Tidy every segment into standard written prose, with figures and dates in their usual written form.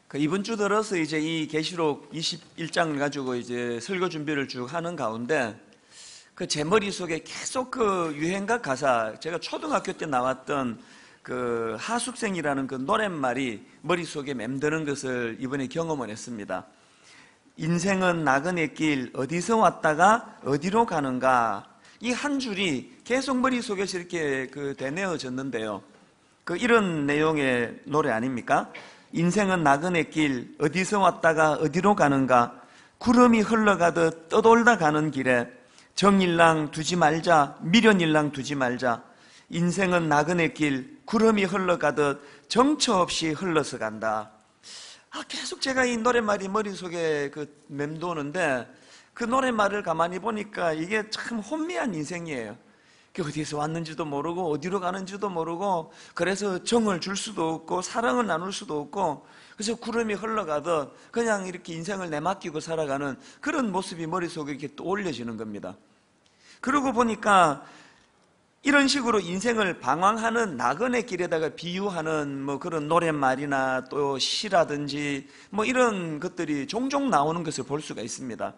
이번 주 들어서 이제 이 계시록 21장을 가지고 이제 설교 준비를 쭉 하는 가운데 제 머릿속에 계속 유행가 가사, 제가 초등학교 때 나왔던 하숙생이라는 노랫말이 머릿속에 맴드는 것을 이번에 경험을 했습니다. 인생은 나그네 길, 어디서 왔다가 어디로 가는가. 이 한 줄이 계속 머릿속에서 이렇게 되뇌어졌는데요. 이런 내용의 노래 아닙니까? 인생은 나그네 길, 어디서 왔다가 어디로 가는가. 구름이 흘러가듯 떠돌다 가는 길에 정일랑 두지 말자, 미련일랑 두지 말자. 인생은 나그네 길, 구름이 흘러가듯 정처 없이 흘러서 간다. 계속 제가 이 노랫말이 머릿속에 맴도는데 그 노랫말을 가만히 보니까 이게 참 혼미한 인생이에요. 어디서 왔는지도 모르고 어디로 가는지도 모르고, 그래서 정을 줄 수도 없고 사랑을 나눌 수도 없고, 그래서 구름이 흘러가듯 그냥 이렇게 인생을 내맡기고 살아가는 그런 모습이 머릿속에 이렇게 떠올려지는 겁니다. 그러고 보니까 이런 식으로 인생을 방황하는 나그네 길에다가 비유하는 그런 노랫말이나 또 시라든지 이런 것들이 종종 나오는 것을 볼 수가 있습니다.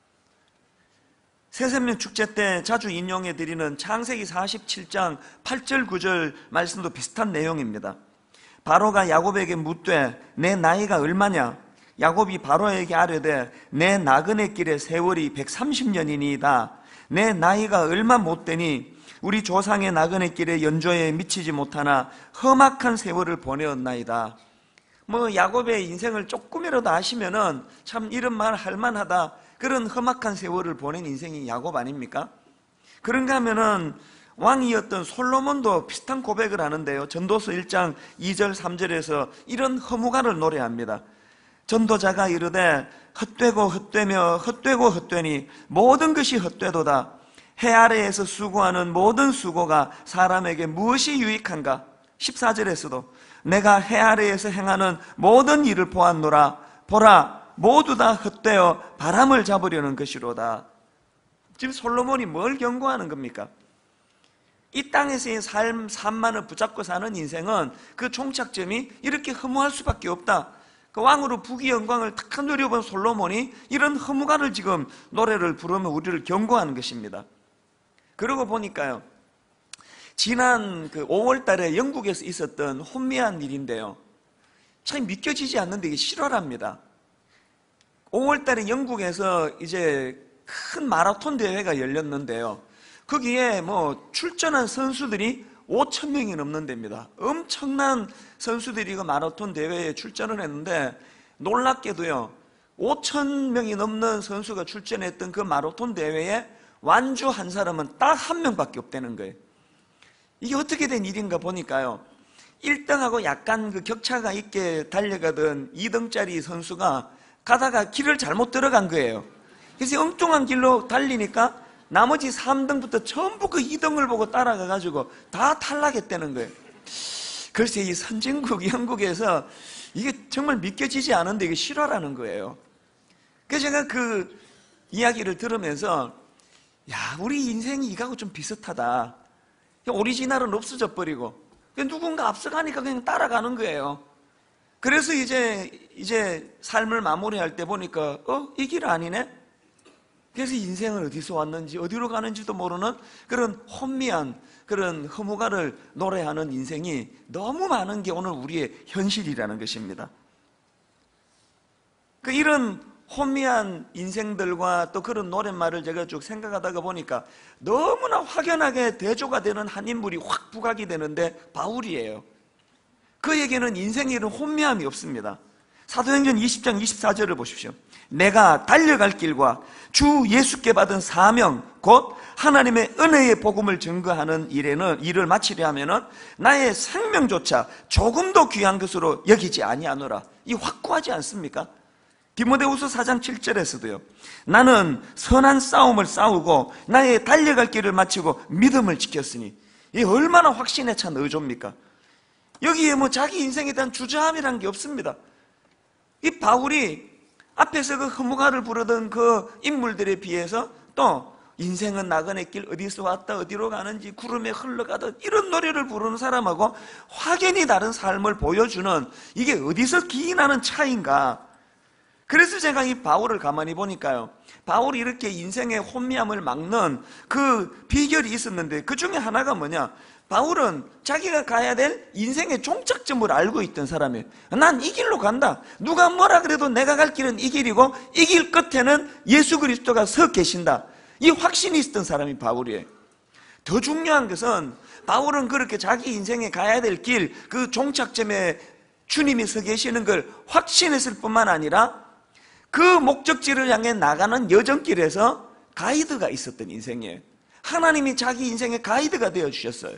새생명 축제 때 자주 인용해 드리는 창세기 47장 8절 9절 말씀도 비슷한 내용입니다. 바로가 야곱에게 묻되 내 나이가 얼마냐? 야곱이 바로에게 아뢰되 내 나그네 길의 세월이 130년이니이다. 내 나이가 얼마 못되니 우리 조상의 나그네 길의 연조에 미치지 못하나 험악한 세월을 보내었나이다. 야곱의 인생을 조금이라도 아시면은 참 이런 말 할만하다, 그런 험악한 세월을 보낸 인생이 야곱 아닙니까? 그런가 하면은 왕이었던 솔로몬도 비슷한 고백을 하는데요. 전도서 1장 2절 3절에서 이런 허무가를 노래합니다. 전도자가 이르되 헛되고 헛되며 헛되고 헛되니 모든 것이 헛되도다. 해 아래에서 수고하는 모든 수고가 사람에게 무엇이 유익한가? 14절에서도 내가 해 아래에서 행하는 모든 일을 보았노라. 보라, 모두 다 헛되어 바람을 잡으려는 것이로다. 지금 솔로몬이 뭘 경고하는 겁니까? 이 땅에서의 삶만을 붙잡고 사는 인생은 그 종착점이 이렇게 허무할 수밖에 없다. 왕으로 부귀 영광을 탁 누려본 솔로몬이 이런 허무가를 지금 노래를 부르며 우리를 경고하는 것입니다. 그러고 보니까요, 지난 5월 달에 영국에서 있었던 혼미한 일인데요, 참 믿겨지지 않는데 이게 실화랍니다. 5월 달에 영국에서 이제 큰 마라톤 대회가 열렸는데요, 거기에 출전한 선수들이 5,000명이 넘는 데입니다. 엄청난 선수들이 그 마라톤 대회에 출전을 했는데, 놀랍게도요 5,000명이 넘는 선수가 출전했던 그 마라톤 대회에 완주 한 사람은 딱 한 명밖에 없다는 거예요. 이게 어떻게 된 일인가 보니까요, 1등하고 약간 격차가 있게 달려가던 2등짜리 선수가 가다가 길을 잘못 들어간 거예요. 그래서 엉뚱한 길로 달리니까 나머지 3등부터 전부 2등을 보고 따라가가지고 다 탈락했다는 거예요. 글쎄, 이 선진국 영국에서 이게 정말 믿겨지지 않은데 이게 실화라는 거예요. 그래서 제가 그 이야기를 들으면서, 우리 인생이 이거하고 좀 비슷하다. 오리지널은 없어져 버리고 누군가 앞서가니까 그냥 따라가는 거예요. 그래서 이제 삶을 마무리할 때 보니까 이 길 아니네? 그래서 인생은 어디서 왔는지 어디로 가는지도 모르는 그런 혼미한 그런 허무가를 노래하는 인생이 너무 많은 게 오늘 우리의 현실이라는 것입니다. 이런 혼미한 인생들과 또 그런 노랫말을 제가 쭉 생각하다가 보니까 너무나 확연하게 대조가 되는 한 인물이 확 부각이 되는데 바울이에요. 그에게는 인생에 이런 혼미함이 없습니다. 사도행전 20장 24절을 보십시오. 내가 달려갈 길과 주 예수께 받은 사명 곧 하나님의 은혜의 복음을 증거하는 일을 마치려 하면은 나의 생명조차 조금도 귀한 것으로 여기지 아니하노라. 이 확고하지 않습니까? 디모데후서 4장 7절에서도요, 나는 선한 싸움을 싸우고 나의 달려갈 길을 마치고 믿음을 지켰으니, 이 얼마나 확신에 찬 의존입니까? 여기에 자기 인생에 대한 주저함이란 게 없습니다. 이 바울이 앞에서 그 허무가를 부르던 그 인물들에 비해서 또 인생은 나그네 길 어디서 왔다 어디로 가는지 구름에 흘러가듯 이런 노래를 부르는 사람하고 확연히 다른 삶을 보여주는 이게 어디서 기인하는 차이인가? 그래서 제가 이 바울을 가만히 보니까요, 바울이 이렇게 인생의 혼미함을 막는 그 비결이 있었는데 그 중에 하나가 뭐냐? 바울은 자기가 가야 될 인생의 종착점을 알고 있던 사람이에요. 난 이 길로 간다. 누가 뭐라 그래도 내가 갈 길은 이 길이고 이 길 끝에는 예수 그리스도가 서 계신다. 이 확신이 있었던 사람이 바울이에요. 더 중요한 것은 바울은 그렇게 자기 인생에 가야 될 길, 그 종착점에 주님이 서 계시는 걸 확신했을 뿐만 아니라 그 목적지를 향해 나가는 여정길에서 가이드가 있었던 인생이에요. 하나님이 자기 인생의 가이드가 되어주셨어요.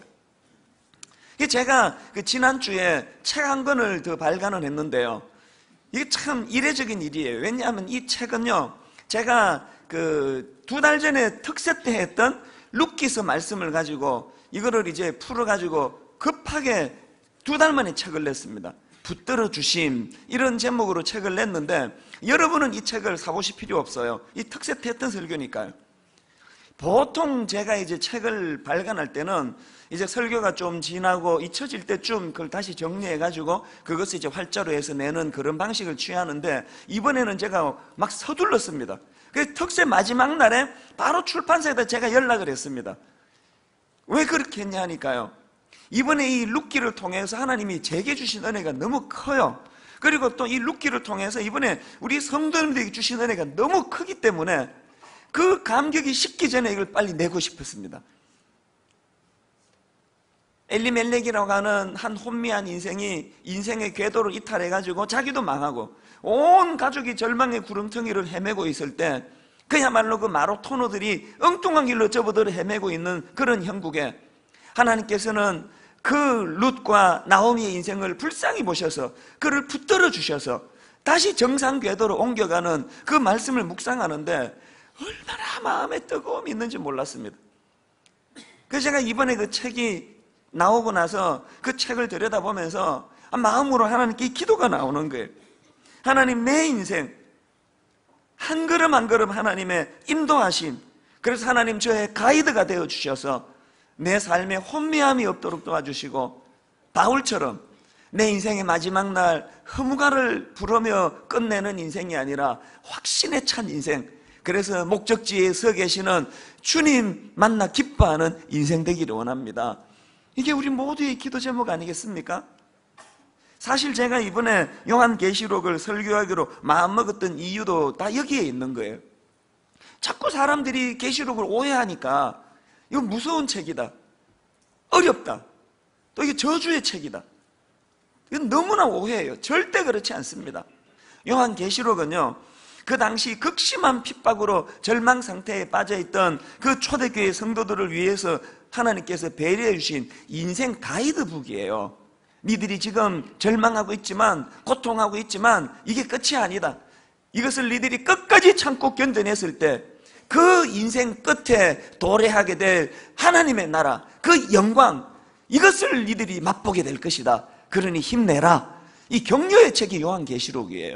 제가 지난주에 책 한 권을 더 발간을 했는데요, 이게 참 이례적인 일이에요. 왜냐하면 이 책은요, 제가 2달 전에 특세 때 했던 루키스 말씀을 가지고 이거를 이제 풀어가지고 급하게 2달 만에 책을 냈습니다. 붙들어 주심, 이런 제목으로 책을 냈는데 여러분은 이 책을 사보실 필요 없어요. 이 특세 때 했던 설교니까요. 보통 제가 이제 책을 발간할 때는 이제 설교가 좀 지나고 잊혀질 때쯤 그걸 다시 정리해가지고 그것을 이제 활자로 해서 내는 그런 방식을 취하는데, 이번에는 제가 막 서둘렀습니다. 그 특세 마지막 날에 바로 출판사에다 제가 연락을 했습니다. 왜 그렇게 했냐 하니까요, 이번에 이 룻기를 통해서 하나님이 제게 주신 은혜가 너무 커요. 그리고 또 이 룻기를 통해서 이번에 우리 성도님들에게 주신 은혜가 너무 크기 때문에 그 감격이 식기 전에 이걸 빨리 내고 싶었습니다. 엘리멜렉이라고 하는 한 혼미한 인생이 인생의 궤도를 이탈해가지고 자기도 망하고 온 가족이 절망의 구름텅이를 헤매고 있을 때, 그야말로 그 마로토노들이 엉뚱한 길로 접어들어 헤매고 있는 그런 형국에 하나님께서는 그 룻과 나오미의 인생을 불쌍히 보셔서 그를 붙들어 주셔서 다시 정상 궤도로 옮겨가는 그 말씀을 묵상하는데 얼마나 마음에 뜨거움이 있는지 몰랐습니다. 그래서 제가 이번에 그 책이 나오고 나서 그 책을 들여다보면서 마음으로 하나님께 기도가 나오는 거예요. 하나님, 내 인생 한 걸음 한 걸음 하나님의 인도하심, 그래서 하나님 저의 가이드가 되어 주셔서 내 삶에 혼미함이 없도록 도와주시고, 바울처럼 내 인생의 마지막 날 허무가를 부르며 끝내는 인생이 아니라 확신에 찬 인생, 그래서 목적지에 서 계시는 주님 만나 기뻐하는 인생 되기를 원합니다. 이게 우리 모두의 기도 제목 아니겠습니까? 사실 제가 이번에 요한계시록을 설교하기로 마음먹었던 이유도 다 여기에 있는 거예요. 자꾸 사람들이 계시록을 오해하니까 이거 무서운 책이다, 어렵다, 또 이게 저주의 책이다, 이건 너무나 오해해요. 절대 그렇지 않습니다. 요한계시록은요, 그 당시 극심한 핍박으로 절망 상태에 빠져있던 그 초대교회 성도들을 위해서 하나님께서 배려해 주신 인생 가이드북이에요. 니들이 지금 절망하고 있지만, 고통하고 있지만 이게 끝이 아니다. 이것을 니들이 끝까지 참고 견뎌냈을 때 그 인생 끝에 도래하게 될 하나님의 나라, 그 영광, 이것을 니들이 맛보게 될 것이다. 그러니 힘내라. 이 격려의 책이 요한계시록이에요.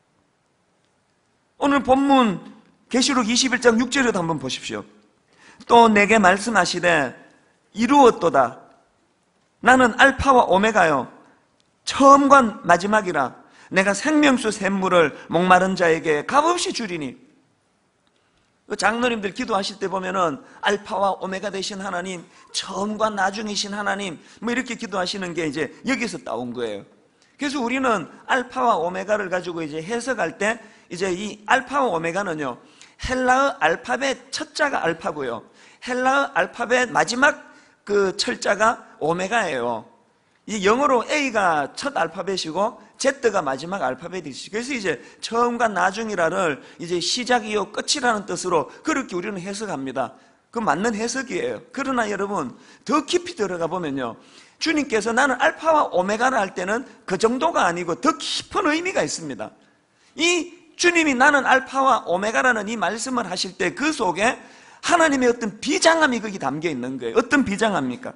오늘 본문 계시록 21장 6절에도 한번 보십시오. 또 내게 말씀하시되 이루었도다. 나는 알파와 오메가요, 처음과 마지막이라. 내가 생명수 샘물을 목마른 자에게 값없이 주리니. 장로님들 기도하실 때 보면은 알파와 오메가 되신 하나님, 처음과 나중이신 하나님, 뭐 이렇게 기도하시는 게 이제 여기서 따온 거예요. 그래서 우리는 알파와 오메가를 가지고 이제 해석할 때, 이제 이 알파와 오메가는요, 헬라어 알파벳 첫 자가 알파고요, 헬라어 알파벳 마지막 그 철자가 오메가예요. 이 영어로 A가 첫 알파벳이고 Z가 마지막 알파벳이죠. 그래서 이제 처음과 나중이라를 이제 시작이요 끝이라는 뜻으로 그렇게 우리는 해석합니다. 그 맞는 해석이에요. 그러나 여러분, 더 깊이 들어가 보면요, 주님께서 나는 알파와 오메가를 할 때는 그 정도가 아니고 더 깊은 의미가 있습니다. 이 주님이 나는 알파와 오메가라는 이 말씀을 하실 때 그 속에 하나님의 어떤 비장함이 거기 담겨 있는 거예요. 어떤 비장함입니까?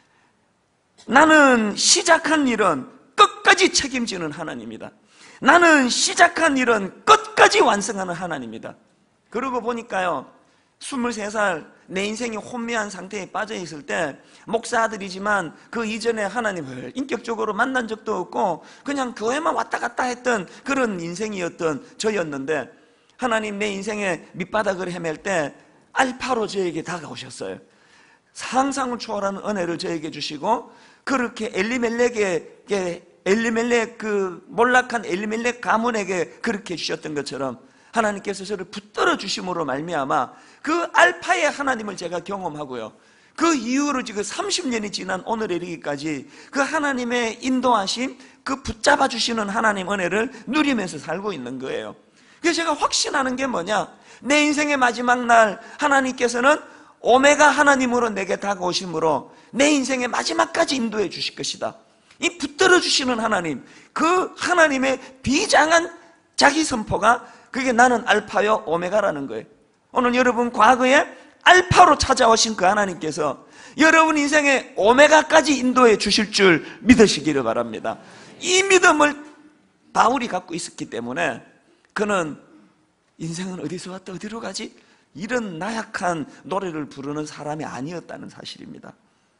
나는 시작한 일은 끝까지 책임지는 하나님이다. 나는 시작한 일은 끝까지 완성하는 하나님이다. 그러고 보니까요, 23살 내 인생이 혼미한 상태에 빠져 있을 때 목사 아들이지만 그 이전에 하나님을 인격적으로 만난 적도 없고 그냥 교회만 왔다 갔다 했던 그런 인생이었던 저였는데 하나님 내 인생의 밑바닥을 헤맬 때 알파로 저에게 다가오셨어요. 상상을 초월하는 은혜를 저에게 주시고 그렇게 엘리멜렉 그 몰락한 엘리멜렉 가문에게 그렇게 주셨던 것처럼 하나님께서 저를 붙들어 주심으로 말미암아 그 알파의 하나님을 제가 경험하고요, 그 이후로 지금 30년이 지난 오늘에 이르기까지 그 하나님의 인도하심, 그 붙잡아 주시는 하나님 은혜를 누리면서 살고 있는 거예요. 그래서 제가 확신하는 게 뭐냐, 내 인생의 마지막 날 하나님께서는 오메가 하나님으로 내게 다가오심으로 내 인생의 마지막까지 인도해 주실 것이다. 이 붙들어 주시는 하나님, 그 하나님의 비장한 자기 선포가 그게 나는 알파요 오메가라는 거예요. 오늘 여러분 과거에 알파로 찾아오신 그 하나님께서 여러분 인생의 오메가까지 인도해 주실 줄 믿으시기를 바랍니다. 이 믿음을 바울이 갖고 있었기 때문에 그는 인생은 어디서 왔다 어디로 가지? 이런 나약한 노래를 부르는 사람이 아니었다는 사실입니다.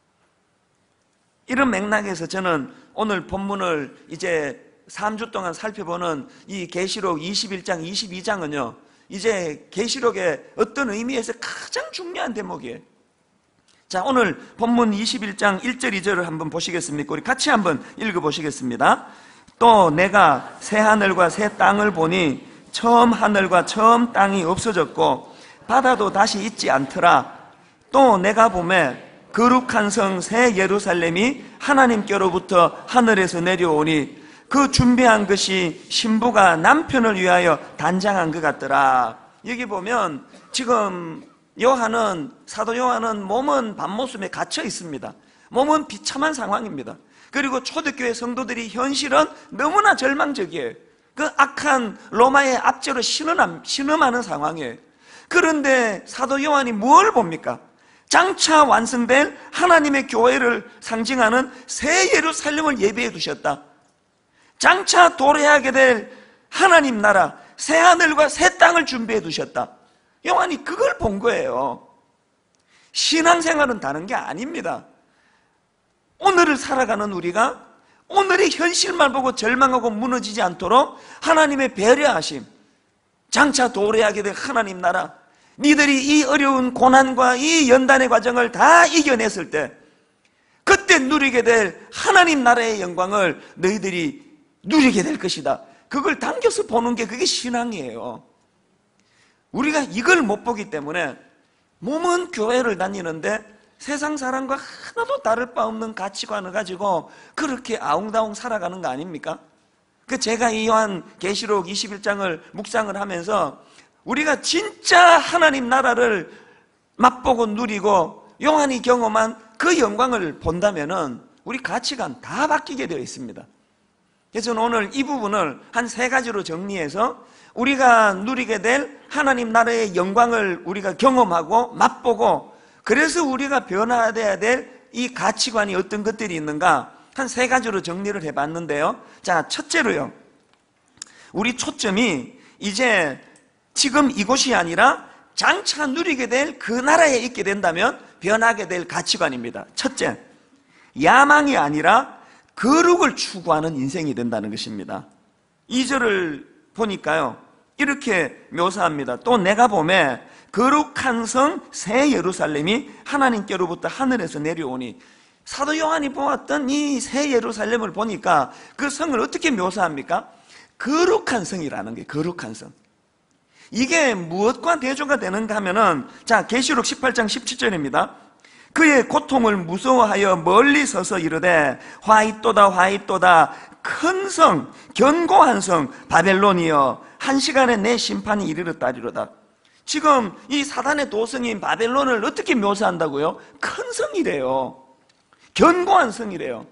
이런 맥락에서 저는 오늘 본문을 이제 3주 동안 살펴보는 이 계시록 21장, 22장은요, 이제 계시록의 어떤 의미에서 가장 중요한 대목이에요. 자, 오늘 본문 21장 1절, 2절을 한번 보시겠습니까? 우리 같이 한번 읽어보시겠습니다. 또 내가 새 하늘과 새 땅을 보니 처음 하늘과 처음 땅이 없어졌고 바다도 다시 있지 않더라. 또 내가 보매 거룩한 성 새 예루살렘이 하나님께로부터 하늘에서 내려오니 그 준비한 것이 신부가 남편을 위하여 단장한 것 같더라. 여기 보면 지금 사도 요한은 몸은 밤모습에 갇혀 있습니다. 몸은 비참한 상황입니다. 그리고 초대교회 성도들이 현실은 너무나 절망적이에요. 그 악한 로마의 압제로 신음하는 상황이에요. 그런데 사도 요한이 뭘 봅니까? 장차 완성될 하나님의 교회를 상징하는 새 예루살렘을 예비해 두셨다. 장차 도래하게 될 하나님 나라, 새 하늘과 새 땅을 준비해 두셨다. 요한이 그걸 본 거예요. 신앙생활은 다른 게 아닙니다. 오늘을 살아가는 우리가 오늘의 현실만 보고 절망하고 무너지지 않도록 하나님의 배려하심, 장차 도래하게 될 하나님 나라, 니들이 이 어려운 고난과 이 연단의 과정을 다 이겨냈을 때 그때 누리게 될 하나님 나라의 영광을 너희들이 누리게 될 것이다. 그걸 당겨서 보는 게 그게 신앙이에요. 우리가 이걸 못 보기 때문에 몸은 교회를 다니는데 세상 사람과 하나도 다를 바 없는 가치관을 가지고 그렇게 아웅다웅 살아가는 거 아닙니까? 제가 이 요한 계시록 21장을 묵상을 하면서 우리가 진짜 하나님 나라를 맛보고 누리고 요한이 경험한 그 영광을 본다면은 우리 가치관 다 바뀌게 되어 있습니다. 그래서 오늘 이 부분을 한 3가지로 정리해서 우리가 누리게 될 하나님 나라의 영광을 우리가 경험하고 맛보고 그래서 우리가 변화되어야 될 이 가치관이 어떤 것들이 있는가 한 3가지로 정리를 해봤는데요. 자, 첫째로요, 우리 초점이 이제 지금 이곳이 아니라 장차 누리게 될 그 나라에 있게 된다면 변하게 될 가치관입니다. 첫째, 야망이 아니라 거룩을 추구하는 인생이 된다는 것입니다. 2절을 보니까요, 이렇게 묘사합니다. 또 내가 보매 거룩한 성 새 예루살렘이 하나님께로부터 하늘에서 내려오니, 사도 요한이 보았던 이 새 예루살렘을 보니까 그 성을 어떻게 묘사합니까? 거룩한 성이라는 게, 거룩한 성. 이게 무엇과 대조가 되는가 하면은, 자, 계시록 18장 17절입니다. 그의 고통을 무서워하여 멀리 서서 이르되 화이또다 화이또다 큰 성 견고한 성 바벨론이여 한 시간에 내 심판이 이르렀다리로다. 지금 이 사단의 도성인 바벨론을 어떻게 묘사한다고요? 큰 성이래요. 견고한 성이래요.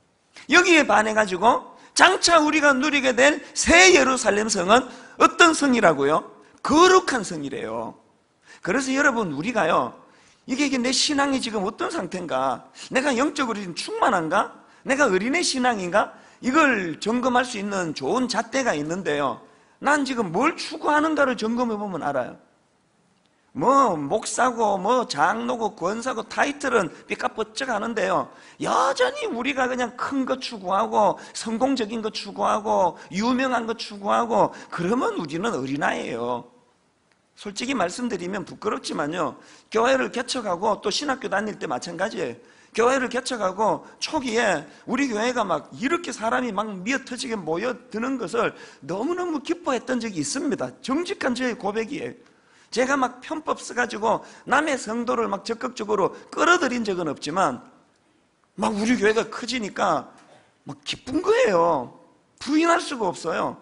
여기에 반해가지고 장차 우리가 누리게 될 새 예루살렘 성은 어떤 성이라고요? 거룩한 성이래요. 그래서 여러분, 우리가요, 이게 내 신앙이 지금 어떤 상태인가? 내가 영적으로 지금 충만한가? 내가 어린애 신앙인가? 이걸 점검할 수 있는 좋은 잣대가 있는데요, 난 지금 뭘 추구하는가를 점검해 보면 알아요. 뭐 목사고 뭐 장로고 권사고 타이틀은 삐까뻔쩍 하는데요, 여전히 우리가 그냥 큰 거 추구하고 성공적인 거 추구하고 유명한 거 추구하고 그러면 우리는 어린아이예요. 솔직히 말씀드리면 부끄럽지만요, 교회를 개척하고 또 신학교 다닐 때 마찬가지예요. 교회를 개척하고 초기에 우리 교회가 막 이렇게 사람이 막 미어터지게 모여드는 것을 너무너무 기뻐했던 적이 있습니다. 정직한 저의 고백이에요. 제가 막 편법 써가지고 남의 성도를 막 적극적으로 끌어들인 적은 없지만 막 우리 교회가 커지니까 막 기쁜 거예요. 부인할 수가 없어요.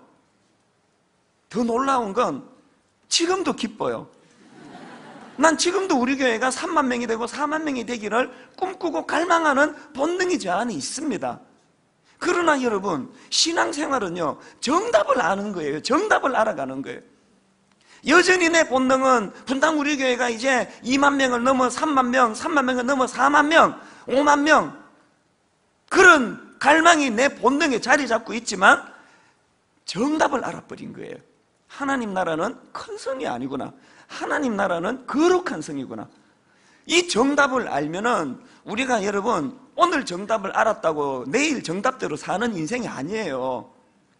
더 놀라운 건 지금도 기뻐요. 난 지금도 우리 교회가 3만 명이 되고 4만 명이 되기를 꿈꾸고 갈망하는 본능이 저 안에 있습니다. 그러나 여러분, 신앙생활은요, 정답을 아는 거예요. 정답을 알아가는 거예요. 여전히 내 본능은 분당 우리 교회가 이제 2만 명을 넘어 3만 명, 3만 명을 넘어 4만 명, 5만 명, 그런 갈망이 내 본능에 자리 잡고 있지만 정답을 알아버린 거예요. 하나님 나라는 큰 성이 아니구나. 하나님 나라는 거룩한 성이구나. 이 정답을 알면은 우리가 여러분 오늘 정답을 알았다고 내일 정답대로 사는 인생이 아니에요.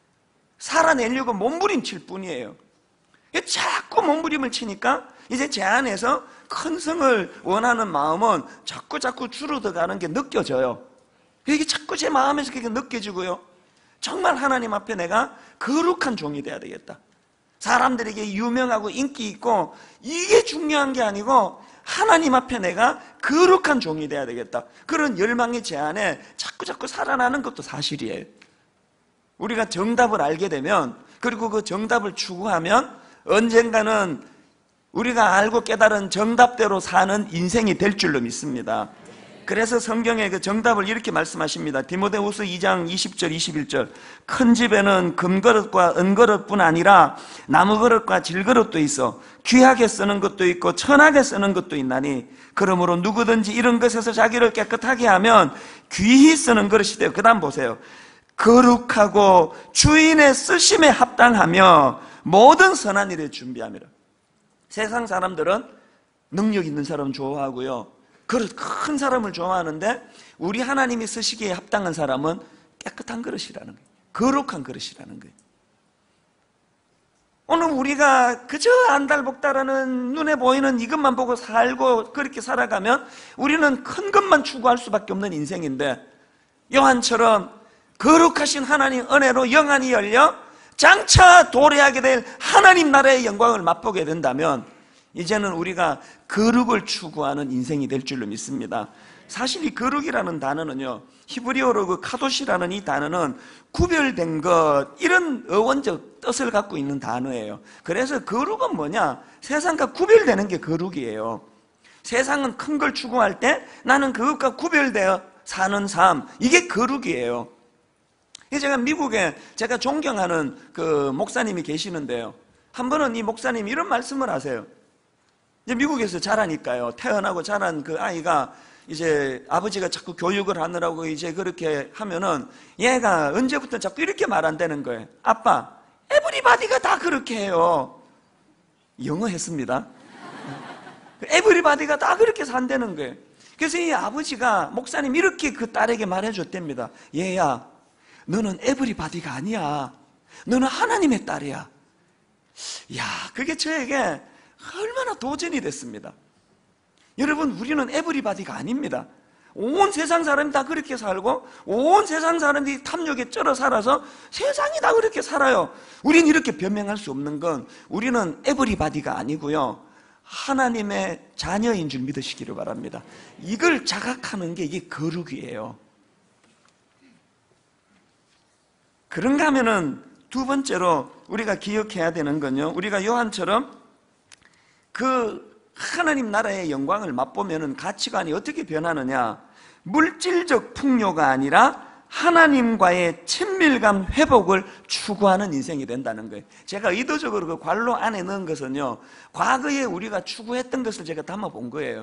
살아내려고 몸부림칠 뿐이에요. 자꾸 몸부림을 치니까 이제 제 안에서 큰 성을 원하는 마음은 자꾸 줄어들어가는 게 느껴져요. 이게 자꾸 제 마음에서 그게 느껴지고요, 정말 하나님 앞에 내가 거룩한 종이 돼야 되겠다. 사람들에게 유명하고 인기 있고 이게 중요한 게 아니고 하나님 앞에 내가 거룩한 종이 돼야 되겠다. 그런 열망이 제 안에 자꾸 살아나는 것도 사실이에요. 우리가 정답을 알게 되면, 그리고 그 정답을 추구하면 언젠가는 우리가 알고 깨달은 정답대로 사는 인생이 될 줄로 믿습니다. 그래서 성경에 그 정답을 이렇게 말씀하십니다. 디모데후서 2장 20절 21절 큰 집에는 금그릇과 은그릇뿐 아니라 나무그릇과 질그릇도 있어 귀하게 쓰는 것도 있고 천하게 쓰는 것도 있나니 그러므로 누구든지 이런 것에서 자기를 깨끗하게 하면 귀히 쓰는 그릇이 되어, 그 다음 보세요, 거룩하고 주인의 쓰심에 합당하며 모든 선한 일에 준비함이라. 세상 사람들은 능력 있는 사람 좋아하고요, 그릇 큰 사람을 좋아하는데 우리 하나님이 쓰시기에 합당한 사람은 깨끗한 그릇이라는 거예요. 거룩한 그릇이라는 거예요. 오늘 우리가 그저 안달복달하는 눈에 보이는 이것만 보고 살고 그렇게 살아가면 우리는 큰 것만 추구할 수밖에 없는 인생인데, 요한처럼 거룩하신 하나님 은혜로 영안이 열려 장차 도래하게 될 하나님 나라의 영광을 맛보게 된다면 이제는 우리가 거룩을 추구하는 인생이 될 줄로 믿습니다. 사실 이 거룩이라는 단어는요, 히브리어로 그 카도시라는 이 단어는 구별된 것, 이런 어원적 뜻을 갖고 있는 단어예요. 그래서 거룩은 뭐냐? 세상과 구별되는 게 거룩이에요. 세상은 큰 걸 추구할 때 나는 그것과 구별되어 사는 삶, 이게 거룩이에요. 제가 미국에 제가 존경하는 그 목사님이 계시는데요, 한 번은 이 목사님이 이런 말씀을 하세요. 이제 미국에서 자라니까요, 태어나고 자란 그 아이가 이제 아버지가 자꾸 교육을 하느라고 이제 그렇게 하면은 얘가 언제부터 자꾸 이렇게 말한다는 거예요. 아빠, 에브리바디가 다 그렇게 해요. 영어 했습니다. 에브리바디가 다 그렇게 산다는 거예요. 그래서 이 아버지가, 목사님 이렇게 그 딸에게 말해줬답니다. 얘야, 너는 에브리바디가 아니야. 너는 하나님의 딸이야. 이야, 그게 저에게 얼마나 도전이 됐습니다. 여러분, 우리는 에브리바디가 아닙니다. 온 세상 사람이 다 그렇게 살고 온 세상 사람들이 탐욕에 쩔어 살아서 세상이 다 그렇게 살아요. 우리는 이렇게 변명할 수 없는 건 우리는 에브리바디가 아니고요, 하나님의 자녀인 줄 믿으시기를 바랍니다. 이걸 자각하는 게 이게 거룩이에요. 그런가 하면은 두 번째로 우리가 기억해야 되는 건요, 우리가 요한처럼 그 하나님 나라의 영광을 맛보면은 가치관이 어떻게 변하느냐? 물질적 풍요가 아니라 하나님과의 친밀감 회복을 추구하는 인생이 된다는 거예요. 제가 의도적으로 그 괄호 안에 넣은 것은요, 과거에 우리가 추구했던 것을 제가 담아본 거예요.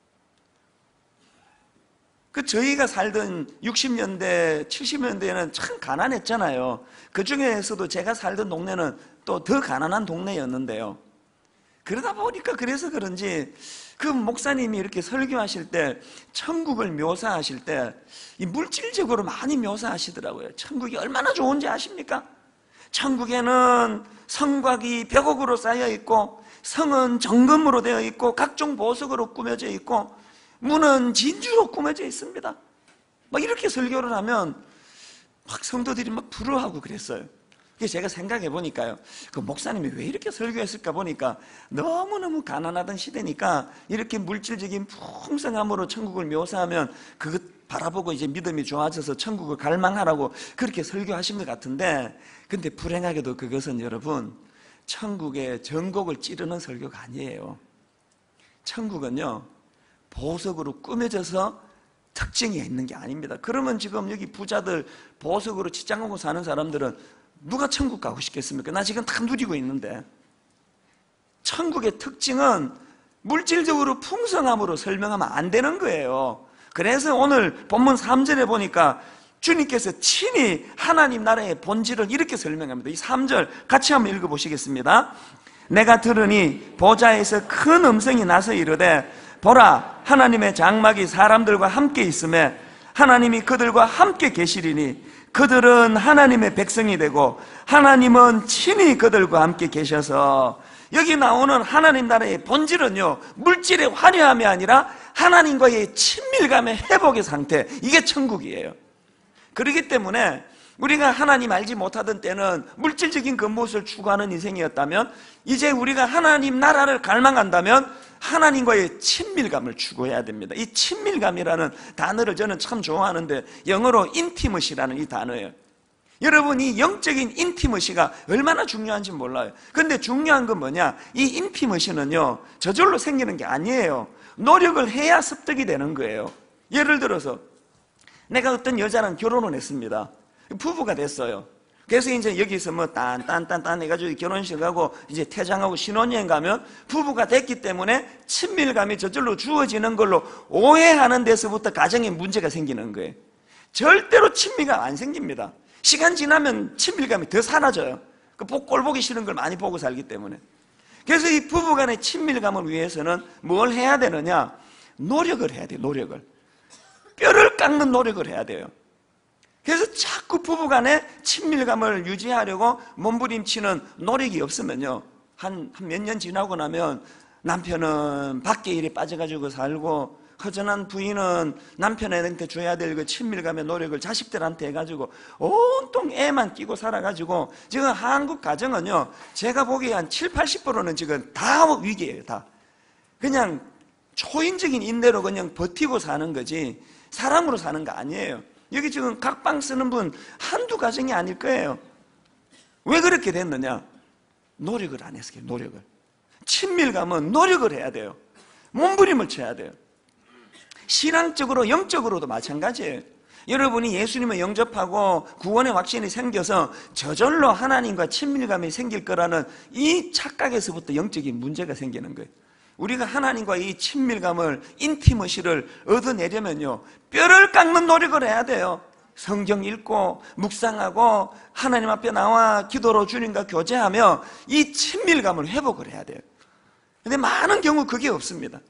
그 저희가 살던 60년대, 70년대에는 참 가난했잖아요. 그 중에서도 제가 살던 동네는 또 더 가난한 동네였는데요, 그러다 보니까 그래서 그런지 그 목사님이 이렇게 설교하실 때 천국을 묘사하실 때 이 물질적으로 많이 묘사하시더라고요. 천국이 얼마나 좋은지 아십니까? 천국에는 성곽이 벽옥으로 쌓여 있고 성은 정금으로 되어 있고 각종 보석으로 꾸며져 있고 문은 진주로 꾸며져 있습니다. 막 이렇게 설교를 하면 막 성도들이 막 부러워하고 그랬어요. 그래서 제가 생각해 보니까요, 그 목사님이 왜 이렇게 설교했을까 보니까 너무너무 가난하던 시대니까 이렇게 물질적인 풍성함으로 천국을 묘사하면 그것 바라보고 이제 믿음이 좋아져서 천국을 갈망하라고 그렇게 설교하신 것 같은데, 근데 불행하게도 그것은 여러분 천국의 전곡을 찌르는 설교가 아니에요. 천국은요 보석으로 꾸며져서 특징이 있는 게 아닙니다. 그러면 지금 여기 부자들 보석으로 치장하고 사는 사람들은 누가 천국 가고 싶겠습니까? 나 지금 다 누리고 있는데. 천국의 특징은 물질적으로 풍성함으로 설명하면 안 되는 거예요. 그래서 오늘 본문 3절에 보니까 주님께서 친히 하나님 나라의 본질을 이렇게 설명합니다. 이 3절 같이 한번 읽어보시겠습니다. 내가 들으니 보좌에서 큰 음성이 나서 이르되 보라, 하나님의 장막이 사람들과 함께 있음에 하나님이 그들과 함께 계시리니 그들은 하나님의 백성이 되고 하나님은 친히 그들과 함께 계셔서, 여기 나오는 하나님 나라의 본질은요 물질의 화려함이 아니라 하나님과의 친밀감의 회복의 상태, 이게 천국이에요. 그렇기 때문에 우리가 하나님 알지 못하던 때는 물질적인 겉모습을 추구하는 인생이었다면, 이제 우리가 하나님 나라를 갈망한다면 하나님과의 친밀감을 추구해야 됩니다. 이 친밀감이라는 단어를 저는 참 좋아하는데 영어로 intimacy라는 이 단어예요. 여러분, 이 영적인 intimacy가 얼마나 중요한지 몰라요. 그런데 중요한 건 뭐냐, 이 intimacy는요 저절로 생기는 게 아니에요. 노력을 해야 습득이 되는 거예요. 예를 들어서 내가 어떤 여자랑 결혼을 했습니다. 부부가 됐어요. 그래서 이제 여기서 뭐 딴 해가지고 결혼식 가고 이제 퇴장하고 신혼여행 가면 부부가 됐기 때문에 친밀감이 저절로 주어지는 걸로 오해하는 데서부터 가정에 문제가 생기는 거예요. 절대로 친밀감 안 생깁니다. 시간 지나면 친밀감이 더 사라져요. 꼴 보기 싫은 걸 많이 보고 살기 때문에. 그래서 이 부부 간의 친밀감을 위해서는 뭘 해야 되느냐, 노력을 해야 돼요. 노력을, 뼈를 깎는 노력을 해야 돼요. 그래서 자꾸 부부간의 친밀감을 유지하려고 몸부림치는 노력이 없으면요 한 몇 년 지나고 나면 남편은 밖에 일에 빠져가지고 살고 허전한 부인은 남편한테 줘야 될 그 친밀감의 노력을 자식들한테 해가지고 온통 애만 끼고 살아가지고 지금 한국 가정은요 제가 보기에 한 70~80%는 지금 다 위기예요. 다 그냥 초인적인 인내로 그냥 버티고 사는 거지 사람으로 사는 거 아니에요. 여기 지금 각방 쓰는 분 한두 가정이 아닐 거예요. 왜 그렇게 됐느냐? 노력을 안 했어요. 노력을. 친밀감은 노력을 해야 돼요. 몸부림을 쳐야 돼요. 신앙적으로 영적으로도 마찬가지예요. 여러분이 예수님을 영접하고 구원의 확신이 생겨서 저절로 하나님과 친밀감이 생길 거라는 이 착각에서부터 영적인 문제가 생기는 거예요. 우리가 하나님과 이 친밀감을, 인티머시를 얻어내려면요 뼈를 깎는 노력을 해야 돼요. 성경 읽고 묵상하고 하나님 앞에 나와 기도로 주님과 교제하며 이 친밀감을 회복을 해야 돼요. 근데 많은 경우 그게 없습니다.